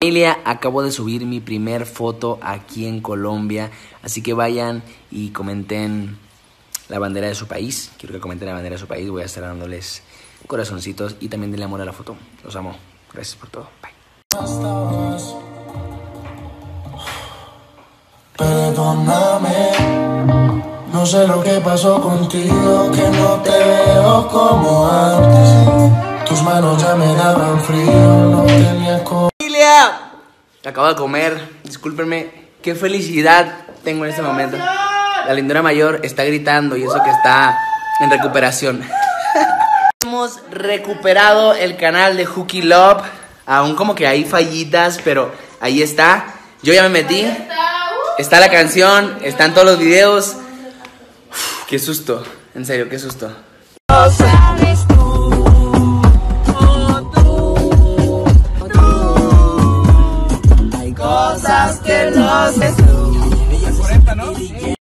Familia, acabo de subir mi primer foto aquí en Colombia, así que vayan y comenten la bandera de su país. Quiero que comenten la bandera de su país, voy a estar dándoles corazoncitos y también denle amor a la foto. Los amo, gracias por todo, bye. Perdóname, no sé lo que pasó contigo, que no te veo como antes. Tus manos ya me daban frío, no tenía como... Familia, acabo de comer, discúlpenme, qué felicidad tengo en este momento. La lindura mayor está gritando y eso que está en recuperación. Hemos recuperado el canal de Hooky Love, aún como que hay fallitas, pero ahí está. Yo ya me metí, está la canción, están todos los videos. Uf, qué susto, en serio, qué susto. Cosas que no sé. 40, ¿no?